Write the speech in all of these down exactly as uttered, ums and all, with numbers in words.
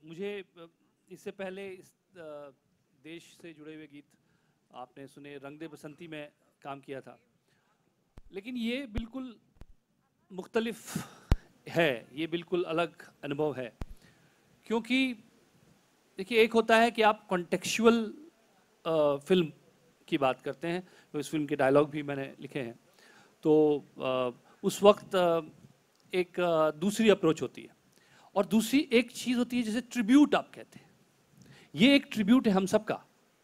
मुझे इससे पहले इस देश से जुड़े हुए गीत आपने सुने, रंग दे बसंती में काम किया था, लेकिन ये बिल्कुल मुख्तलिफ है, ये बिल्कुल अलग अनुभव है। क्योंकि देखिए, एक होता है कि आप कॉन्टेक्चुअल फिल्म की बात करते हैं, तो इस फिल्म के डायलॉग भी मैंने लिखे हैं, तो आ, उस वक्त आ, एक आ, दूसरी अप्रोच होती है, और दूसरी एक चीज़ होती है जिसे ट्रिब्यूट आप कहते हैं। ये एक ट्रिब्यूट है हम सबका।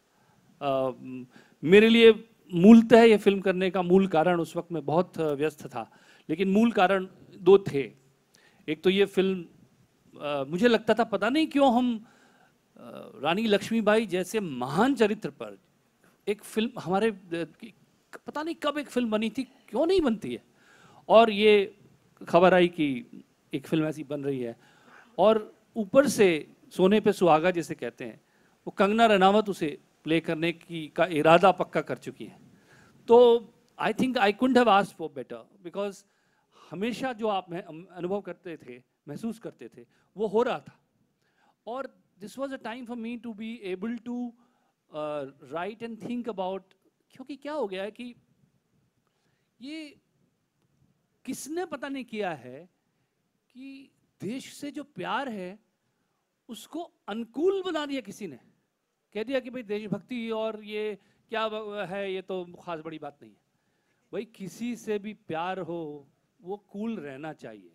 मेरे लिए मूलतः ये फिल्म करने का मूल कारण, उस वक्त मैं बहुत व्यस्त था, लेकिन मूल कारण दो थे। एक तो ये फिल्म आ, मुझे लगता था पता नहीं क्यों हम आ, रानी लक्ष्मीबाई जैसे महान चरित्र पर एक फिल्म, हमारे पता नहीं कब एक फिल्म बनी थी, क्यों नहीं बनती है, और ये खबर आई कि एक फिल्म ऐसी बन रही है, और ऊपर से सोने पे सुहागा जिसे कहते हैं, वो कंगना रनावत उसे प्ले करने की का इरादा पक्का कर चुकी है। तो I think I couldn't have asked for better, because हमेशा जो आप अनुभव करते थे, महसूस करते थे, वो हो रहा था। और this was a time for me to be able to write and think about, क्योंकि क्या हो गया है कि ये किसने पता नहीं किया है कि देश से जो प्यार है उसको अनुकूल बना दिया किसी ने, कह दिया कि भाई देशभक्ति और ये क्या है, ये तो खास बड़ी बात नहीं है। भाई किसी से भी प्यार हो वो कूल रहना चाहिए,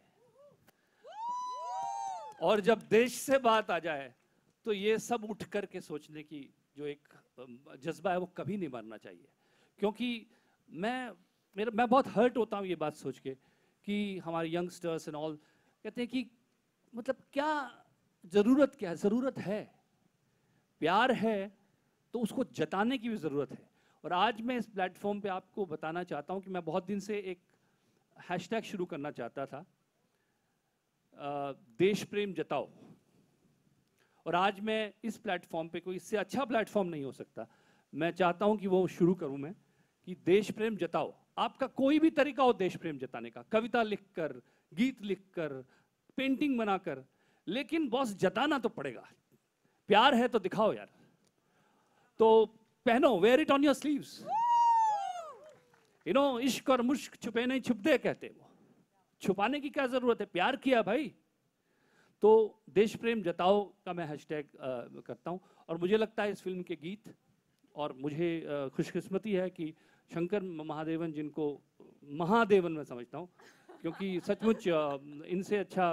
और जब देश से बात आ जाए तो ये सब उठ कर के सोचने की जो एक जज्बा है वो कभी नहीं मरना चाहिए। क्योंकि मैं मेरा मैं बहुत हर्ट होता हूँ ये बात सोच के कि हमारे यंगस्टर्स एंड ऑल कहते हैं कि मतलब क्या ज़रूरत, क्या ज़रूरत है, प्यार है तो उसको जताने की भी ज़रूरत है। और आज मैं इस प्लेटफॉर्म पे आपको बताना चाहता हूँ कि मैं बहुत दिन से एक हैशटैग शुरू करना चाहता था, देश प्रेम जताओ, और आज मैं इस प्लेटफॉर्म पे, कोई इससे अच्छा प्लेटफॉर्म नहीं हो सकता, मैं चाहता हूँ कि वो शुरू करूँ मैं, कि देश प्रेम जताओ। आपका कोई भी तरीका हो देश प्रेम जताने का, कविता लिखकर, गीत लिखकर, पेंटिंग बनाकर, लेकिन बॉस जताना तो पड़ेगा। प्यार है तो दिखाओ यार, तो पहनो, wear it on your sleeves. You know, इश्क और मुश्क छुपे नहीं छुपते कहते, वो छुपाने की क्या जरूरत है, प्यार किया भाई। तो देश प्रेम जताओ का मैं हैशटैग करता हूँ, और मुझे लगता है इस फिल्म के गीत, और मुझे खुशकिस्मती है कि शंकर महादेवन, जिनको महादेवन मैं समझता हूँ, क्योंकि सचमुच इनसे अच्छा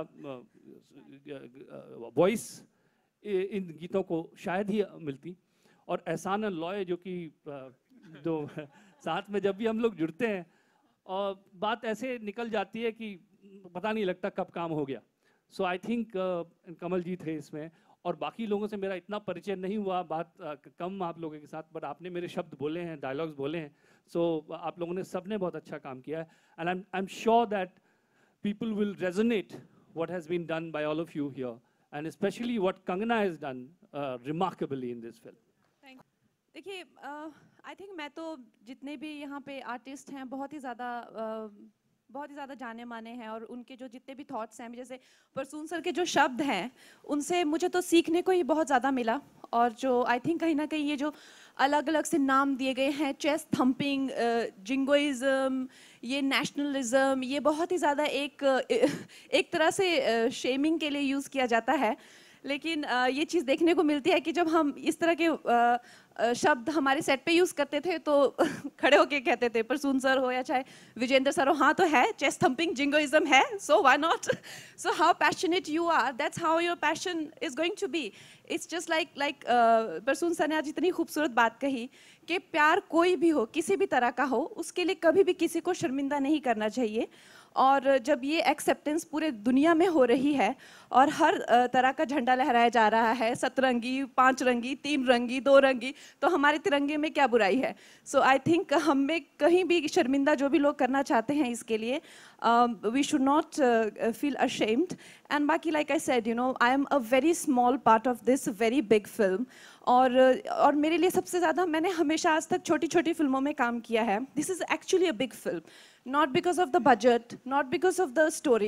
वॉइस इन गीतों को शायद ही मिलती। और एहसान लॉय जो कि जो साथ में जब भी हम लोग जुड़ते हैं और बात ऐसे निकल जाती है कि पता नहीं लगता कब काम हो गया। सो आई थिंक कमल जी थे इसमें, और बाकी लोगों से मेरा इतना परिचय नहीं हुआ, बात uh, कम आप लोगों के साथ, बट आपने मेरे शब्द बोले हैं, डायलॉग्स बोले हैं, सो so, आप लोगों ने सबने बहुत अच्छा काम किया है, and I I am sure that people will resonate what has been done by all of you here, and especially what Kangana has done uh, remarkably in this film. देखिए, आई थिंक मैं तो जितने भी यहाँ पे artist हैं बहुत ही ज़्यादा uh, बहुत ही ज़्यादा जाने माने हैं, और उनके जो जितने भी थॉट्स हैं, जैसे परसून सर के जो शब्द हैं, उनसे मुझे तो सीखने को ही बहुत ज़्यादा मिला। और जो आई थिंक कहीं ना कहीं ये जो अलग अलग से नाम दिए गए हैं, चेस्ट थम्पिंग, जिंगोइज्म, ये नेशनलिज्म, ये बहुत ही ज़्यादा एक एक तरह से शेमिंग के लिए यूज़ किया जाता है। लेकिन ये चीज़ देखने को मिलती है कि जब हम इस तरह के शब्द हमारे सेट पे यूज़ करते थे तो खड़े होके कहते थे, परसून सर हो या चाहे विजेंद्र सर हो, हाँ तो है, चेस्ट थम्पिंग जिंगोइज्म है, so why not. So how passionate you are, that's how your passion is going to be. It's just like like Prasoon sir ने आज इतनी खूबसूरत बात कही कि प्यार कोई भी हो, किसी भी तरह का हो, उसके लिए कभी भी किसी को शर्मिंदा नहीं करना चाहिए। और जब ये एक्सेप्टेंस पूरे दुनिया में हो रही है और हर तरह का झंडा लहराया जा रहा है, सतरंगी, पांच रंगी, तीन रंगी, दो रंगी, तो हमारे तिरंगे में क्या बुराई है। सो आई थिंक हमें कहीं भी शर्मिंदा जो भी लोग करना चाहते हैं इसके लिए, we should not feel ashamed. And बाकी like I said, you know, I am a very small part of this very big film. और और मेरे लिए सबसे ज़्यादा, मैंने हमेशा आज तक छोटी छोटी फिल्मों में काम किया है। This is actually a big film, not because of the budget, not because of the story,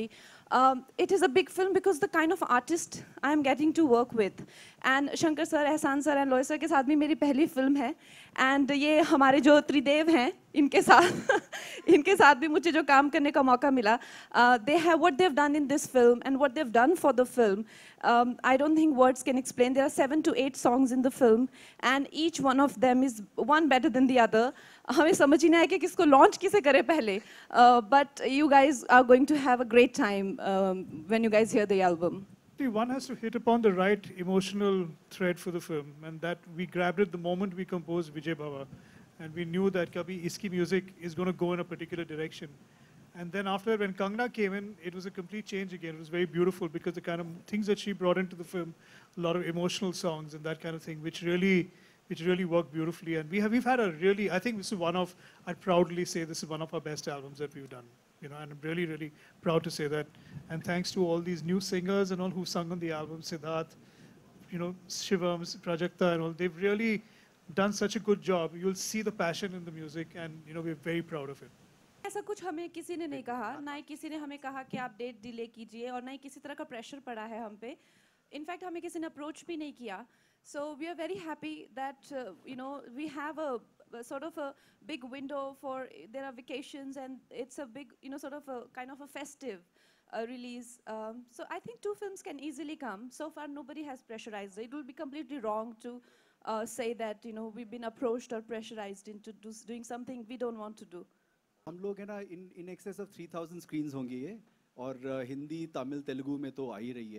Um, it is a big film because the kind of artist I am getting to work with. And Shankar sir, Ehsan sir and Loy sir के साथ भी मेरी पहली film है. And ये हमारे जो त्रिदेव हैं, इनके साथ इनके साथ भी मुझे जो काम करने का मौका मिला. Uh, they have what they've done in this film and what they've done for the film. Um, I don't think words can explain. There are seven to eight songs in the film, and each one of them is one better than the other. हमें समझ ही नहीं आया कि किसको launch किसे करे पहले. Uh, but you guys are going to have a great time um, when you guys hear the album. One has to hit upon the right emotional thread for the film, and that we grabbed it the moment we composed Vijay Bhava, and we knew that Kabhi iski music is going to go in a particular direction. And then after, when Kangana came in, it was a complete change again. It was very beautiful because the kind of things that she brought into the film, a lot of emotional songs and that kind of thing, which really, which really worked beautifully. And we have, we've had a really, I think this is one of, I'd proudly say this is one of our best albums that we've done. You know, and I'm really, really proud to say that. And thanks to all these new singers and all who sung on the album, Siddharth, you know, Shivam, Prajakta and all, they've really done such a good job. You'll see the passion in the music and, you know, we're very proud of it. ऐसा कुछ हमें किसी ने नहीं कहा, ना ही किसी ने हमें कहा कि आप डेट डिले कीजिए और ना ही किसी तरह का प्रेशर पड़ा है हम पे. इनफैक्ट हमें किसी ने अप्रोच भी नहीं किया. So we are very happy that uh, you know we have a, a sort of a big window for there are vacations and it's a big you know sort of a kind of a festive uh, release. Um, so I think two films can easily come. So far nobody has pressurized. It will be completely wrong to uh, say that you know we've been approached or pressurized into do, doing something we don't want to do. हम लोग है ना in in excess of three thousand screens होंगी ये और हिंदी तमिल तेलुगु में तो आ ही रही है.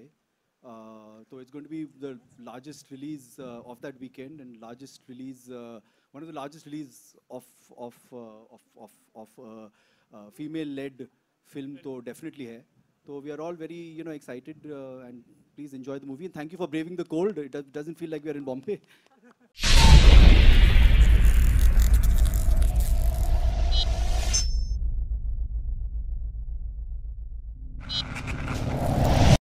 Uh, so it's going to be the largest release uh, of that weekend and largest release, uh, one of the largest release of of uh, of of, of uh, uh, female-led film. तो definitely है. So we are all very you know excited uh, and please enjoy the movie and thank you for braving the cold. It doesn't feel like we are in Bombay.